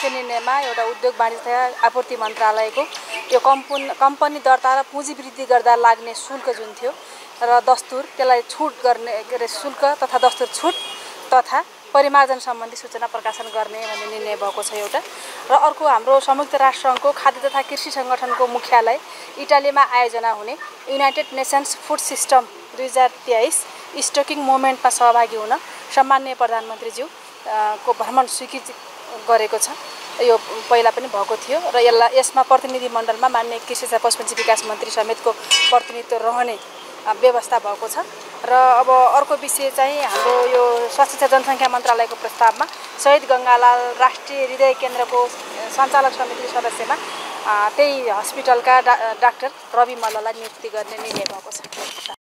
मुख्य निर्णयमा एउटा उद्योग वाणिज्य तथा आपूर्ति मन्त्रालयको यो कम्पनी दर्ता र पुँजी वृद्धि गर्दा लाग्ने शुल्क जुन थियो र दस्तुर त्यसलाई छुट गर्ने के अरे शुल्क तथा दस्तुर छुट तथा परिमार्जन सम्बन्धी सूचना प्रकाशन गर्ने भन्ने निर्णय भएको छ एउटा। र अर्को हाम्रो संयुक्त राष्ट्र सङ्घको खाद्य तथा कृषि सङ्गठनको मुख्यालय इटालीमा आयोजना हुने युनाइटेड नेसन्स फुड सिस्टम 2023 स्टकिङ मोमेन्टमा सहभागी हुन सम्माननीय प्रधानमन्त्रीज्यू को भ्रमण स्वीकृति गरेको छ। यो पहिला पनि भएको थियो र यसमा प्रतिनिधि मण्डलमा माननीय कृषि तथा पशुपन्छी विकास मन्त्री समेतको प्रतिनिधित्व रहने व्यवस्था भएको छ। र अब अर्को विषय चाहिँ हाम्रो यो स्वास्थ्य तथा जनसङ्ख्या मन्त्रालयको प्रस्तावमा शहीद गङ्गालाल राष्ट्रिय हृदय केन्द्रको सञ्चालक समिति सदस्यमा त्यही हस्पिटलका डाक्टर रवि मल्ललाई नियुक्ति गर्ने निर्णय भएको छ।